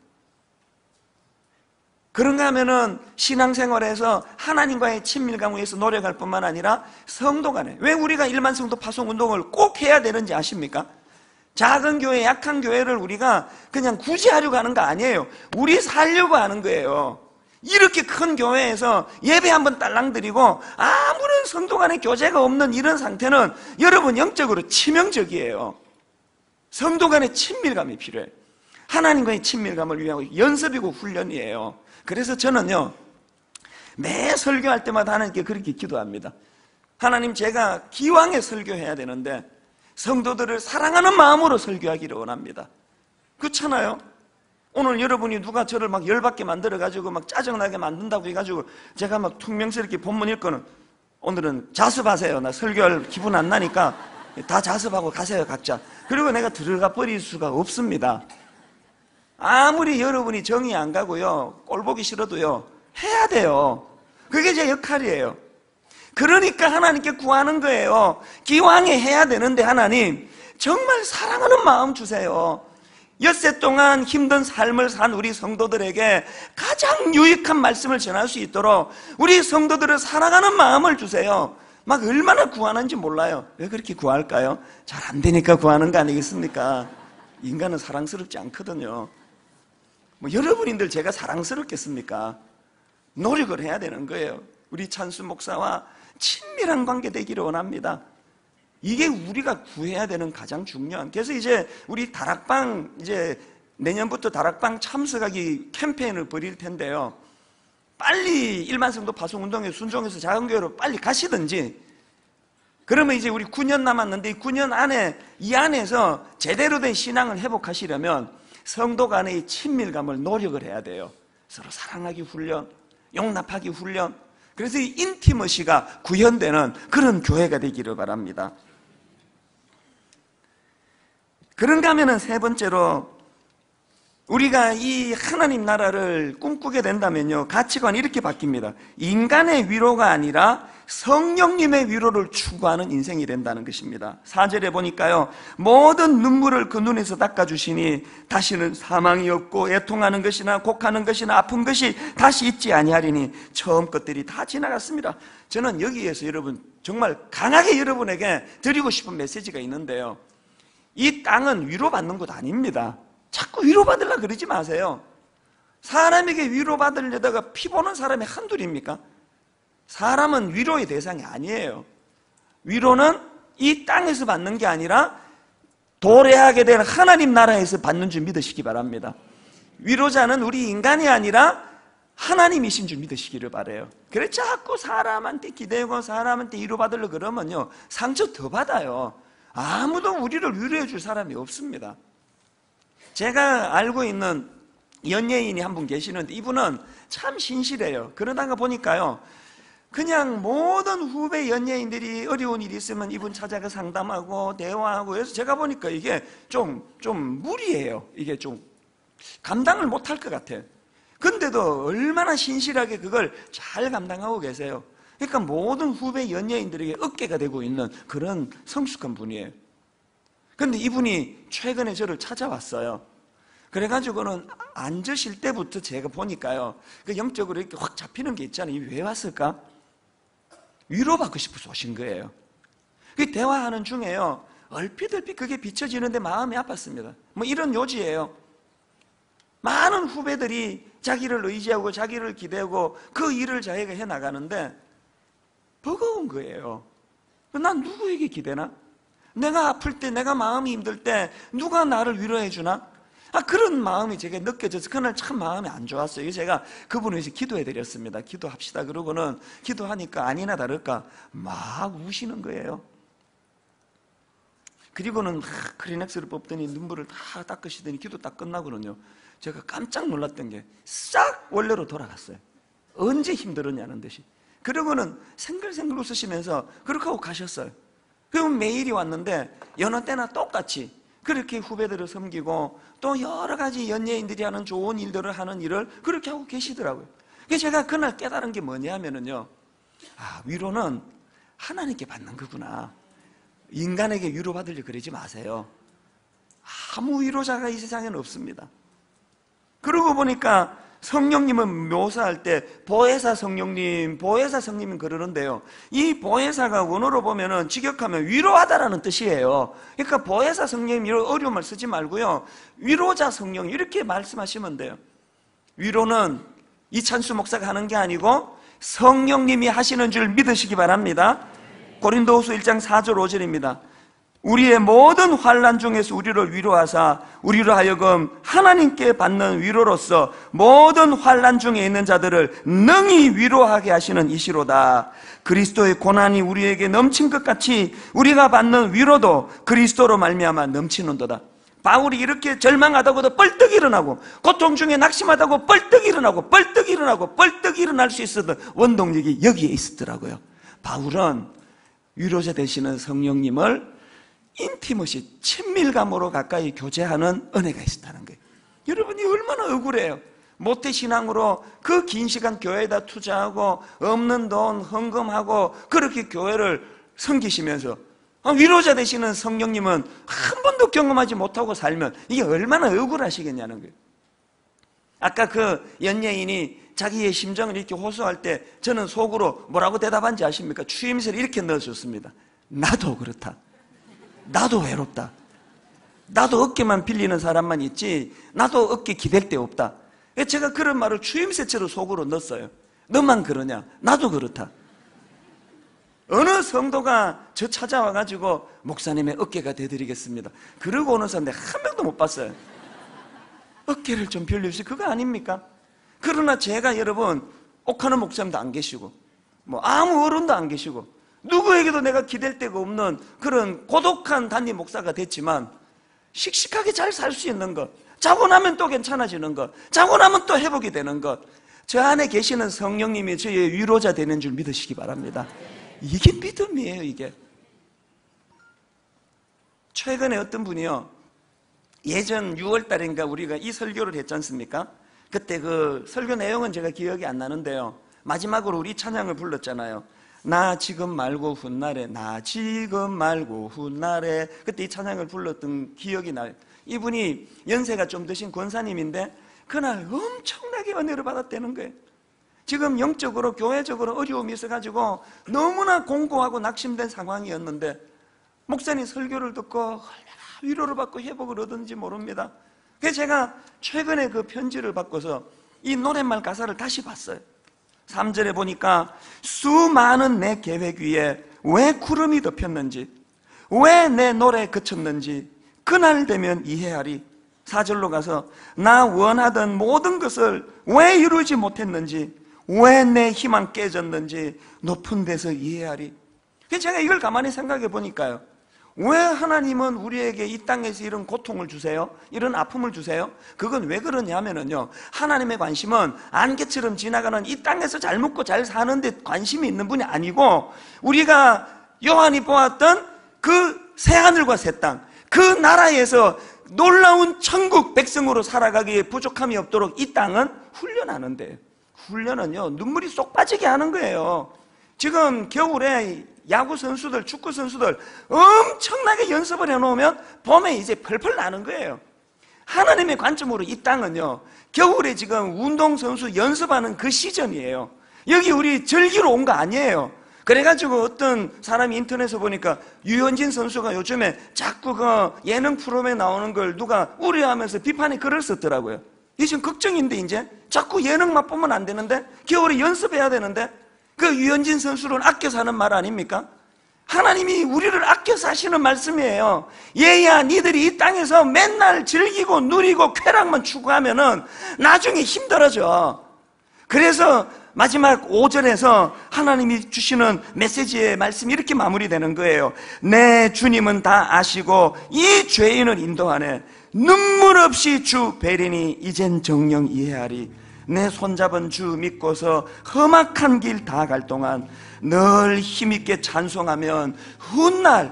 그런가 하면은 신앙생활에서 하나님과의 친밀감을 위해서 노력할 뿐만 아니라 성도 간에, 왜 우리가 일만 성도 파송 운동을 꼭 해야 되는지 아십니까? 작은 교회, 약한 교회를 우리가 그냥 구제하려고 하는 거 아니에요. 우리 살려고 하는 거예요. 이렇게 큰 교회에서 예배 한번 딸랑 드리고 아무런 성도 간의 교제가 없는 이런 상태는 여러분 영적으로 치명적이에요. 성도 간의 친밀감이 필요해요. 하나님과의 친밀감을 위한 연습이고 훈련이에요. 그래서 저는요 매 설교할 때마다 하나님께 그렇게 기도합니다. 하나님, 제가 기왕에 설교해야 되는데 성도들을 사랑하는 마음으로 설교하기를 원합니다. 그렇잖아요? 오늘 여러분이 누가 저를 막 열받게 만들어가지고 막 짜증나게 만든다고 해가지고 제가 막 퉁명스럽게 본문 읽고는 오늘은 자습하세요. 나 설교할 기분 안 나니까 다 자습하고 가세요 각자. 그리고 내가 들어가 버릴 수가 없습니다. 아무리 여러분이 정이 안 가고요 꼴 보기 싫어도요 해야 돼요. 그게 제 역할이에요. 그러니까 하나님께 구하는 거예요. 기왕에 해야 되는데 하나님 정말 사랑하는 마음 주세요. 엿새 동안 힘든 삶을 산 우리 성도들에게 가장 유익한 말씀을 전할 수 있도록 우리 성도들을 사랑하는 마음을 주세요. 막 얼마나 구하는지 몰라요. 왜 그렇게 구할까요? 잘 안 되니까 구하는 거 아니겠습니까? 인간은 사랑스럽지 않거든요. 뭐 여러분인들 제가 사랑스럽겠습니까? 노력을 해야 되는 거예요. 우리 찬수 목사와 친밀한 관계 되기를 원합니다. 이게 우리가 구해야 되는 가장 중요한. 그래서 이제 우리 다락방, 이제 내년부터 다락방 참석하기 캠페인을 벌일 텐데요. 빨리 일반 성도 파송 운동에 순종해서 작은 교회로 빨리 가시든지, 그러면 이제 우리 9년 남았는데 이 9년 안에 이 안에서 제대로 된 신앙을 회복하시려면 성도 간의 친밀감을 노력을 해야 돼요. 서로 사랑하기 훈련, 용납하기 훈련. 그래서 이 인티머시가 구현되는 그런 교회가 되기를 바랍니다. 그런가 하면은 세 번째로, 우리가 이 하나님 나라를 꿈꾸게 된다면요, 가치관이 이렇게 바뀝니다. 인간의 위로가 아니라 성령님의 위로를 추구하는 인생이 된다는 것입니다. 4절에 보니까요, 모든 눈물을 그 눈에서 닦아주시니 다시는 사망이 없고 애통하는 것이나 곡하는 것이나 아픈 것이 다시 있지 아니하리니 처음 것들이 다 지나갔습니다. 저는 여기에서 여러분 정말 강하게 여러분에게 드리고 싶은 메시지가 있는데요, 이 땅은 위로받는 곳 아닙니다. 자꾸 위로받으려고 그러지 마세요. 사람에게 위로받으려다가 피 보는 사람이 한둘입니까? 사람은 위로의 대상이 아니에요. 위로는 이 땅에서 받는 게 아니라 도래하게 된 하나님 나라에서 받는 줄 믿으시기 바랍니다. 위로자는 우리 인간이 아니라 하나님이신 줄 믿으시기를 바라요. 그래 자꾸 사람한테 기대고 사람한테 위로받으려고 그러면요, 상처 더 받아요. 아무도 우리를 위로해 줄 사람이 없습니다. 제가 알고 있는 연예인이 한 분 계시는데 이분은 참 신실해요. 그러다가 보니까요, 그냥 모든 후배 연예인들이 어려운 일이 있으면 이분 찾아가 상담하고 대화하고 해서 제가 보니까 이게 좀 무리예요. 이게 좀 감당을 못할 것 같아요. 근데도 얼마나 신실하게 그걸 잘 감당하고 계세요. 그러니까 모든 후배 연예인들에게 어깨가 되고 있는 그런 성숙한 분이에요. 근데 이분이 최근에 저를 찾아왔어요. 그래가지고는 앉으실 때부터 제가 보니까요, 그 영적으로 이렇게 확 잡히는 게 있잖아요. 왜 왔을까? 위로받고 싶어서 오신 거예요. 그 대화하는 중에요, 얼핏 그게 비춰지는데 마음이 아팠습니다. 뭐 이런 요지예요. 많은 후배들이 자기를 의지하고 자기를 기대고 그 일을 자기가 해나가는데 버거운 거예요. 난 누구에게 기대나? 내가 아플 때, 내가 마음이 힘들 때 누가 나를 위로해 주나? 그런 마음이 제게 느껴져서 그날 참 마음이 안 좋았어요. 제가 그분을 위해서 기도해 드렸습니다. 기도합시다. 그러고는 기도하니까 아니나 다를까 막 우시는 거예요. 그리고는 크리넥스를 뽑더니 눈물을 다 닦으시더니 기도 딱 끝나고는요, 제가 깜짝 놀랐던 게 싹 원래로 돌아갔어요. 언제 힘들었냐는 듯이. 그러고는 생글생글 웃으시면서 그렇게 하고 가셨어요. 그럼 매일이 왔는데 여느 때나 똑같이 그렇게 후배들을 섬기고 또 여러 가지 연예인들이 하는 좋은 일들을 하는 일을 그렇게 하고 계시더라고요. 그래서 제가 그날 깨달은 게 뭐냐면요, 위로는 하나님께 받는 거구나. 인간에게 위로받으려고 그러지 마세요. 아무 위로자가 이 세상에는 없습니다. 그러고 보니까 성령님은 묘사할 때 보혜사 성령님, 보혜사 성령님 그러는데요, 이 보혜사가 원어로 보면은 직역하면 위로하다라는 뜻이에요. 그러니까 보혜사 성령님 이런 어려운 말 쓰지 말고요, 위로자 성령 이렇게 말씀하시면 돼요. 위로는 이찬수 목사가 하는 게 아니고 성령님이 하시는 줄 믿으시기 바랍니다. 고린도후서 1장 4절 5절입니다. 우리의 모든 환난 중에서 우리를 위로하사 우리로 하여금 하나님께 받는 위로로서 모든 환난 중에 있는 자들을 능히 위로하게 하시는 이시로다. 그리스도의 고난이 우리에게 넘친 것 같이 우리가 받는 위로도 그리스도로 말미암아 넘치는도다. 바울이 이렇게 절망하다고도 뻘떡 일어나고 고통 중에 낙심하다고 뻘떡 일어나고 뻘떡 일어나고 뻘떡 일어날 수 있었던 원동력이 여기에 있었더라고요. 바울은 위로자 되시는 성령님을 인티머시, 친밀감으로 가까이 교제하는 은혜가 있었다는 거예요. 여러분이 얼마나 억울해요. 모태신앙으로 그 긴 시간 교회에다 투자하고 없는 돈 헌금하고 그렇게 교회를 섬기시면서 위로자 되시는 성령님은 한 번도 경험하지 못하고 살면 이게 얼마나 억울하시겠냐는 거예요. 아까 그 연예인이 자기의 심정을 이렇게 호소할 때 저는 속으로 뭐라고 대답한지 아십니까? 추임새를 이렇게 넣어줬습니다. 나도 그렇다. 나도 외롭다. 나도 어깨만 빌리는 사람만 있지 나도 어깨 기댈 데 없다. 제가 그런 말을 추임새처럼 속으로 넣었어요. 너만 그러냐? 나도 그렇다. 어느 성도가 저 찾아와가지고 목사님의 어깨가 되드리겠습니다. 그러고 오는 사람 내가 한 명도 못 봤어요. 어깨를 좀 빌려주세요. 그거 아닙니까? 그러나 제가 여러분 옥하는 목사님도 안 계시고 뭐 아무 어른도 안 계시고 누구에게도 내가 기댈 데가 없는 그런 고독한 단임 목사가 됐지만 씩씩하게 잘 살 수 있는 것, 자고 나면 또 괜찮아지는 것, 자고 나면 또 회복이 되는 것, 저 안에 계시는 성령님이 저의 위로자 되는 줄 믿으시기 바랍니다. 이게 믿음이에요. 이게 최근에 어떤 분이요, 예전 6월달인가 우리가 이 설교를 했지 않습니까? 그때 그 설교 내용은 제가 기억이 안 나는데요, 마지막으로 우리 찬양을 불렀잖아요. 나 지금 말고 훗날에, 나 지금 말고 훗날에. 그때 이 찬양을 불렀던 기억이 나요. 이분이 연세가 좀 드신 권사님인데 그날 엄청나게 은혜를 받았다는 거예요. 지금 영적으로 교회적으로 어려움이 있어가지고 너무나 공고하고 낙심된 상황이었는데 목사님 설교를 듣고 얼마나 위로를 받고 회복을 얻었는지 모릅니다. 그래서 제가 최근에 그 편지를 바꿔서 이 노랫말 가사를 다시 봤어요. 3절에 보니까 수많은 내 계획 위에 왜 구름이 덮였는지, 왜 내 노래 그쳤는지 그날 되면 이해하리. 4절로 가서 나 원하던 모든 것을 왜 이루지 못했는지, 왜 내 희망 깨졌는지 높은 데서 이해하리. 그래서 제가 이걸 가만히 생각해 보니까요, 왜 하나님은 우리에게 이 땅에서 이런 고통을 주세요? 이런 아픔을 주세요? 그건 왜 그러냐면요, 하나님의 관심은 안개처럼 지나가는 이 땅에서 잘 먹고 잘 사는 데 관심이 있는 분이 아니고 우리가 요한이 보았던 그 새하늘과 새 땅, 그 나라에서 놀라운 천국 백성으로 살아가기에 부족함이 없도록 이 땅은 훈련하는데, 훈련은요 눈물이 쏙 빠지게 하는 거예요. 지금 겨울에 야구 선수들, 축구 선수들 엄청나게 연습을 해놓으면 봄에 이제 펄펄 나는 거예요. 하나님의 관점으로 이 땅은요, 겨울에 지금 운동선수 연습하는 그 시즌이에요. 여기 우리 즐기러 온 거 아니에요. 그래가지고 어떤 사람이 인터넷에 보니까 유현진 선수가 요즘에 자꾸 그 예능 프로그램에 나오는 걸 누가 우려하면서 비판의 글을 썼더라고요. 이게 지금 걱정인데, 이제 자꾸 예능만 보면 안 되는데, 겨울에 연습해야 되는데, 그 유현진 선수를 아껴서 하는 말 아닙니까? 하나님이 우리를 아껴서 하시는 말씀이에요. 얘야, 니들이 이 땅에서 맨날 즐기고 누리고 쾌락만 추구하면은 나중에 힘들어져. 그래서 마지막 5절에서 하나님이 주시는 메시지의 말씀이 이렇게 마무리되는 거예요. 내 주님은 다 아시고 이 죄인을 인도하네. 눈물 없이 주 베리니 이젠 정령 이해하리. 내 손잡은 주 믿고서 험악한 길 다 갈 동안 늘 힘있게 찬송하면 훗날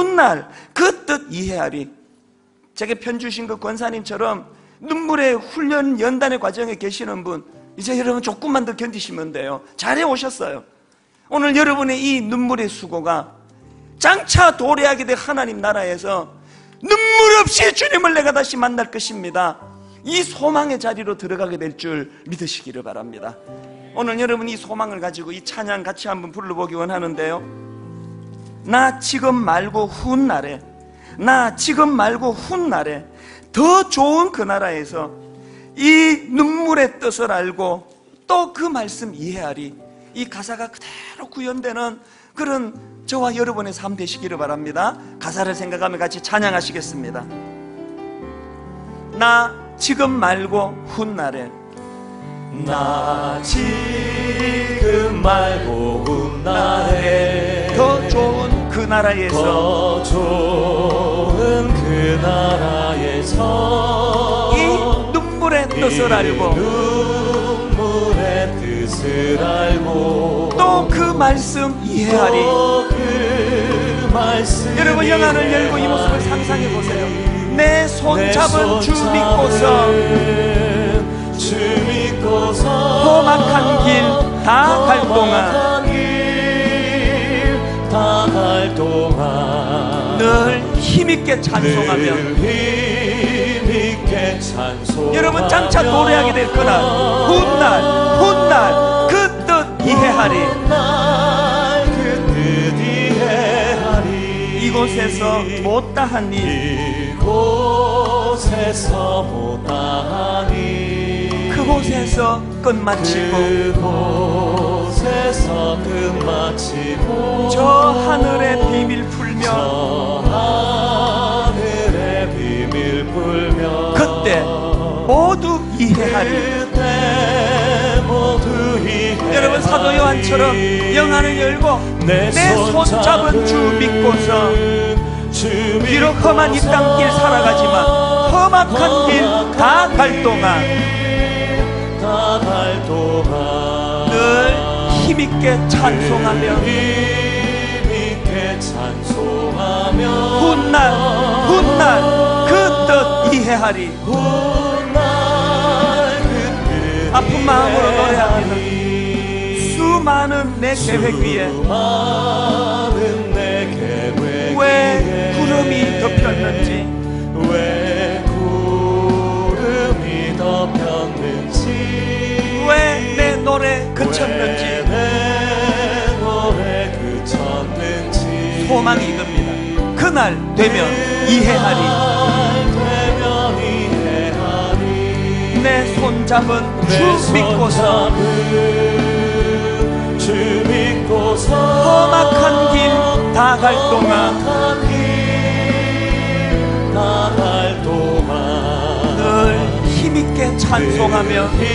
그 뜻 이해하리. 제게 편 주신 그 권사님처럼 눈물의 훈련 연단의 과정에 계시는 분, 이제 여러분 조금만 더 견디시면 돼요. 잘해 오셨어요. 오늘 여러분의 이 눈물의 수고가 장차 도래하게 될 하나님 나라에서 눈물 없이 주님을 내가 다시 만날 것입니다. 이 소망의 자리로 들어가게 될 줄 믿으시기를 바랍니다. 오늘 여러분 이 소망을 가지고 이 찬양 같이 한번 불러보기 원하는데요, 나 지금 말고 훗날에, 나 지금 말고 훗날에 더 좋은 그 나라에서 이 눈물의 뜻을 알고 또 그 말씀 이해하리. 이 가사가 그대로 구현되는 그런 저와 여러분의 삶 되시기를 바랍니다. 가사를 생각하며 같이 찬양하시겠습니다. 나 지금 말고 훗날에, 나 지금 말고 훗날에 더 좋은 그 나라에서, 더 좋은 그 나라에서 이 눈물의 뜻을 알고 눈물의 뜻을 알고 또 그 말씀 이해하리. 그 말씀 여러분 영안을 열고 이 모습을 상상해 보세요. 내 손잡은 주 믿고서 험악한 길 다 갈 동안 힘있게 찬송하며 힘있게 찬송하며 여러분 장차 노래하게 될 그날 훗날 그 뜻 이해하리. 이곳에서 못다한 일 이곳에서 못다한 일 그곳에서 끝마치고 그곳에서 끝마치고 저 하늘의 비밀 풀며 저 하늘의 비밀 풀며 그때 모두 이해하리. 그때 모두 이해하리. 여러분 사도 요한처럼 영안을 열고 내 손잡은 주 믿고서 비록 험한 이 땅길 살아가지만 험악한 길 다 갈 동안 늘 힘있게 찬송하며 훗날 그 뜻 이해하리. 아픈 마음으로 노래합니다. 수많은 내 계획 위에 왜 구름이 덮였는지 왜 내 노래 그쳤는지 소망이 이겁니다. 그날 되면 이해하리. 내 손잡은 주 믿고서 험악한 길 다 갈 동안 늘 힘있게 찬송하며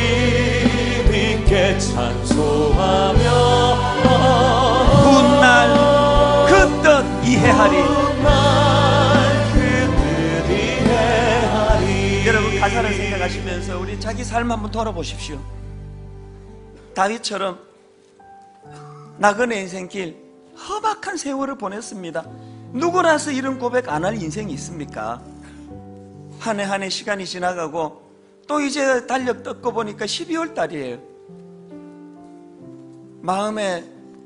훗날 그 뜻 이해하리. 여러분 가사를 생각하시면서 우리 자기 삶 한번 돌아보십시오. 다윗처럼 나그네 인생길 험악한 세월을 보냈습니다. 누구라서 이런 고백 안 할 인생이 있습니까? 한 해 한 해 시간이 지나가고 또 이제 달력 뜯고 보니까 12월 달이에요. 마음에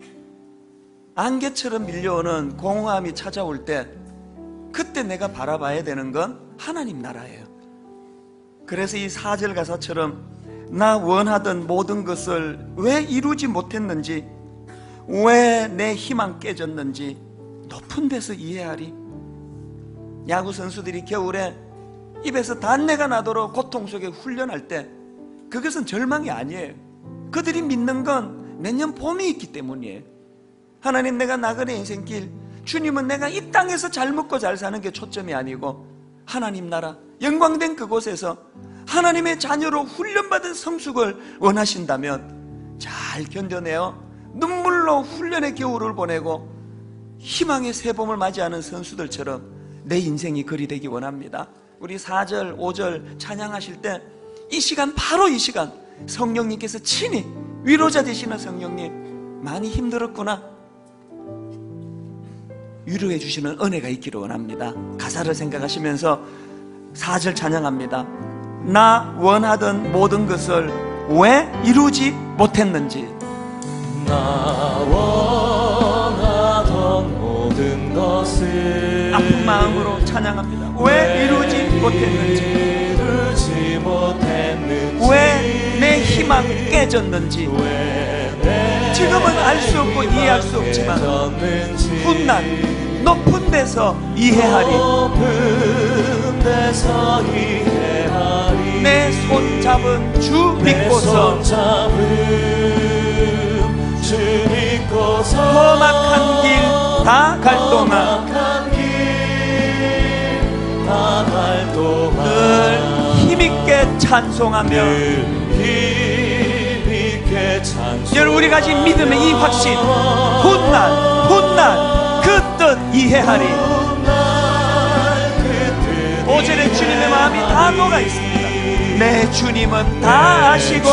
안개처럼 밀려오는 공허함이 찾아올 때 그때 내가 바라봐야 되는 건 하나님 나라예요. 그래서 이 4절 가사처럼 나 원하던 모든 것을 왜 이루지 못했는지, 왜 내 희망 깨졌는지 높은 데서 이해하리. 야구 선수들이 겨울에 입에서 단내가 나도록 고통 속에 훈련할 때 그것은 절망이 아니에요. 그들이 믿는 건 내년 봄이 있기 때문이에요. 하나님, 내가 나그네 인생길, 주님은 내가 이 땅에서 잘 먹고 잘 사는 게 초점이 아니고 하나님 나라 영광된 그곳에서 하나님의 자녀로 훈련받은 성숙을 원하신다면 잘 견뎌내어 눈물로 훈련의 겨울을 보내고 희망의 새봄을 맞이하는 선수들처럼 내 인생이 그리 되기 원합니다. 우리 4절 5절 찬양하실 때 이 시간, 바로 이 시간 성령님께서 친히 위로자 되시는 성령님, 많이 힘들었구나, 위로해 주시는 은혜가 있기를 원합니다. 가사를 생각하시면서 4절 찬양합니다. 나 원하던 모든 것을 왜 이루지 못했는지, 나 원하던 모든 것을 아픈 마음으로 찬양합니다. 왜 이루지 못했는지, 왜 내 희망 깨졌는지, 지금은 알 수 없고 이해할 수 없지만 훗날 높은 데서 이해하리. 내 손잡은 주 믿고서 험악한 길 다 갈 동안 늘 힘있게 찬송하며, 여러분 우리 가진 믿음의 이 확신, 훗날 그 뜻 이해하리. 5절에 주님의 마음이 다 녹아 있습니다. 내 주님은 다 아시고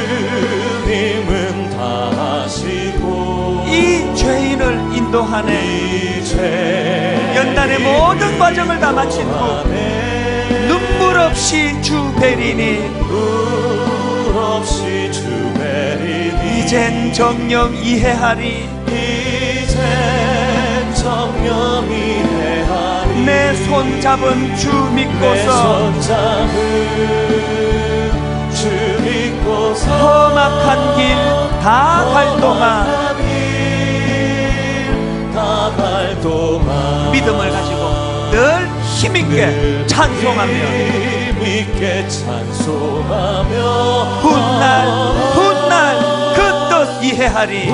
이 죄인을 인도하네. 연단의 모든 과정을 다 마친 후 눈물 없이 주 베리니, 이젠 정령 이해하리. 내 손 잡은 주 믿고서 험악한 길 다 갈 동안 믿음을 가지고 늘 힘있게 찬송하며 훗날 그 뜻 이해하리.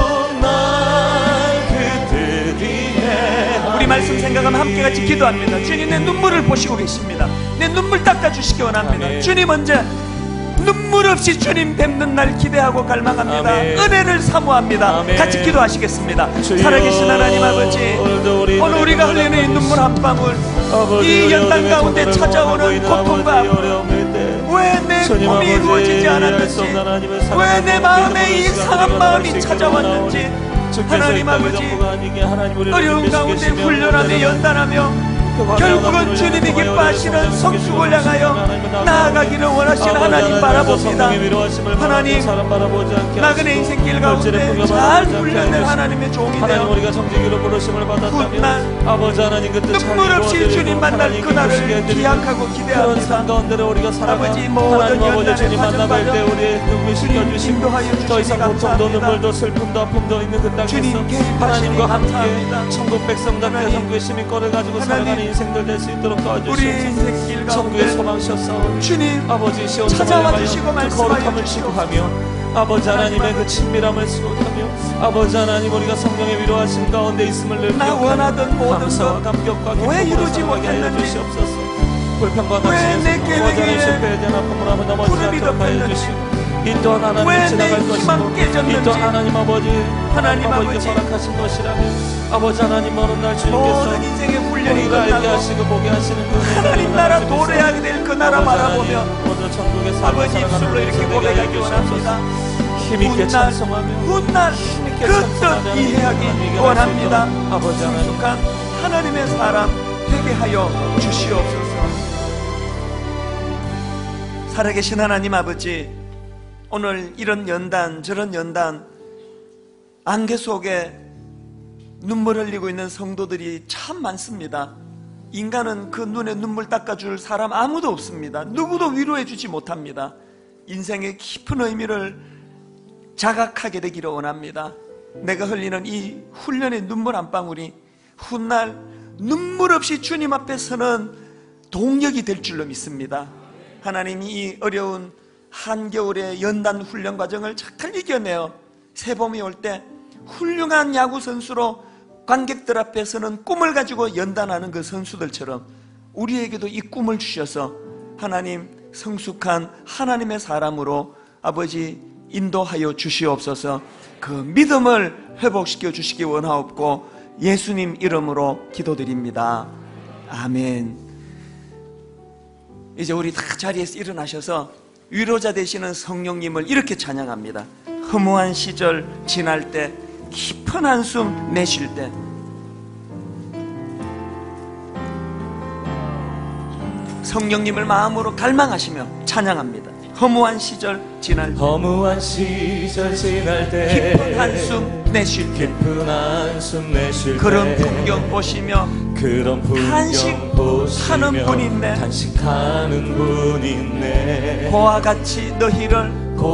우리 말씀 생각하면 함께 같이 기도합니다. 주님, 내 눈물을 보시고 계십니다. 내 눈물 닦아주시기 원합니다. 아멘. 주님, 언제 눈물 없이 주님 뵙는 날 기대하고 갈망합니다. 아멘. 은혜를 사모합니다. 아멘. 같이 기도하시겠습니다. 주여, 살아계신 하나님 아버지, 오늘 우리가 흘리는 이 눈물 한 방울, 이 연단 가운데 찾아오는 고통과 왜 내 꿈이 이루어지지 않았는지, 왜 내 마음에 이 상한 마음이 찾아왔는지, 하나님 아버지, 어려운 가운데 훈련하며 연단하며 결국은 주님이 기뻐하시는 성숙을 향하여 나아가기를 원하시는 하나님 바라봅니다. 하나님, 나그네 인생길 가운데 잘 훈련된 하나님의 종이 되어 훗날 눈물 없이 주님 만날 그날을 기약하고 기대합니다. 아버지, 모든 연단에 빠져가며 주님 인도하여 주시니 감사합니다. 주님 개입하시니 감사합니다. 천국 백성답게 천국의 시민권을 가지고 살아가는 인생들 될 수 있도록 도와주시옵소서. 천국의 소망이셨사오니 주님 아버지 시온 찾아와 주시고 말씀하여 주시옵소서. 아버지 하나님의 그 친밀함을 수록하며 아버지 하나님, 우리가 성령의 위로하심 가운데 있음을 늘 나 원하던 모든 것 감격과 왜 이루지 못했는지, 불평과 왜 내 계획 위에 구름이 덮였는지, 이 또한 하나님 지나갈 것이고 이 또한 하나님 아버지 허락하신 것이라면 아버지 하나님, 어느 날 주님께서 모든 인생의 훈련이 우리가 알게 끝나고 하시고 보게 하시는 그 하나님 나라 도래하게 될 그 나라 바라보며 아버지 입술로 이렇게 고백하기 원합니다. 힘있게 찬송하며 훗날 그 뜻 이해하기 원합니다. 성숙한 하나님의 사람 되게 하여 주시옵소서. 살아계신 하나님 아버지, 오늘 이런 연단 저런 연단 안개 속에 눈물 흘리고 있는 성도들이 참 많습니다. 인간은 그 눈에 눈물 닦아줄 사람 아무도 없습니다. 누구도 위로해주지 못합니다. 인생의 깊은 의미를 자각하게 되기를 원합니다. 내가 흘리는 이 훈련의 눈물 한 방울이 훗날 눈물 없이 주님 앞에 서는 동력이 될 줄로 믿습니다. 하나님이 이 어려운 한겨울의 연단 훈련 과정을 잘 이겨내어 새봄이 올 때 훌륭한 야구 선수로 관객들 앞에서는 꿈을 가지고 연단하는 그 선수들처럼 우리에게도 이 꿈을 주셔서 하나님, 성숙한 하나님의 사람으로 아버지 인도하여 주시옵소서. 그 믿음을 회복시켜 주시기 원하옵고 예수님 이름으로 기도드립니다. 아멘. 이제 우리 다 자리에서 일어나셔서 위로자 되시는 성령님을 이렇게 찬양합니다. 허무한 시절 지날 때, 깊은 한숨 내쉴 때, 성령님을 마음으로 갈망하시며 찬양합니다. 허무한 시절 지날 때, 허무한 시절 지날 때, 깊은 한숨 내쉴 때, 깊은 한숨 내쉴 그런 때, 풍경 보시며 그런 풍경 탄식하는 분 있네. 탄식하는 분 있네. 고와 같이 너희를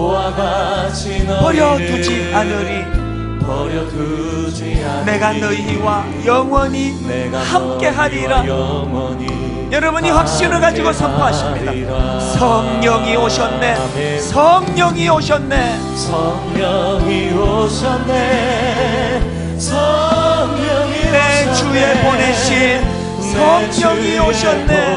버려두지 않으리. 내가 너희와 영원히 함께하리라. 여러분이 확신을 가지고 선포하십니다. 성령이 오셨네. 성령이 오셨네. 성령이 오셨네. 성령이 내 주에 보내신 성령이 오셨네.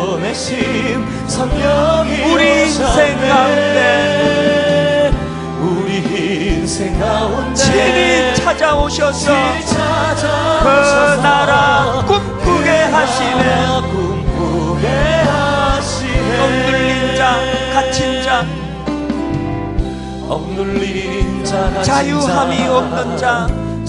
우리 인생 가운데, 우리 인생 가운데 친히 찾아오셔서 그 나라 꿈꾸게 하시네. 억눌린 자, 갇힌 자, 자유함이 없는 자,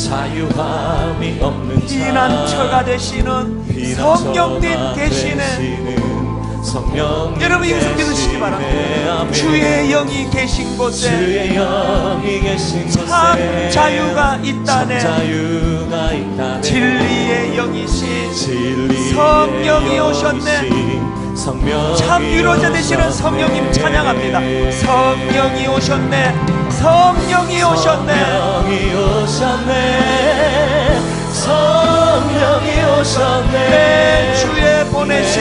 피난처가 되시는 성령님 계시네. 여러분 이것을 믿으시기 바랍니다. 주의 영이 계신 곳에 참 자유가 있다네. 진리의 진리의 영이신 진리의 성령이 오셨네. 영이신 성령이 참 위로자 되시는 성령님 찬양합니다. 성령이 오셨네. 성령이 오셨네. 성령이 오셨네. 성령이 오셨네. 내 주에 보내신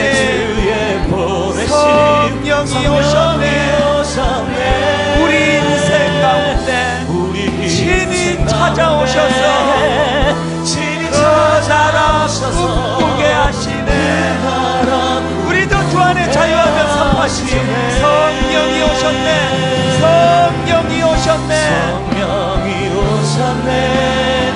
성령이 오셨네. 우리 인생 가운데 친히 찾아오셔서 그 나라 꿈꾸게 하시네. 우리도 주 안에 자유하며 선포하시죠. 성령이 오셨네. 성령이 오셨네. 성령이 오셨네.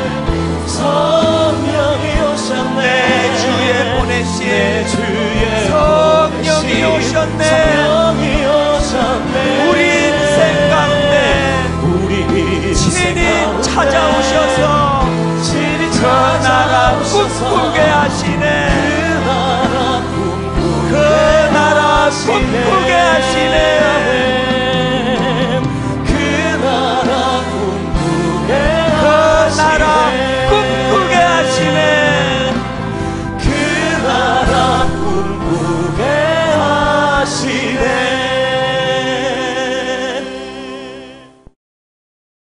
성령이 오셨네. 내 주에 보내신 성령이 오셨네. 성령이 오셨네. 우리 인생 가운데 친히 찾아오셔서 그 나라 꿈꾸게 하시네. 그 나라 꿈꾸게 하시네.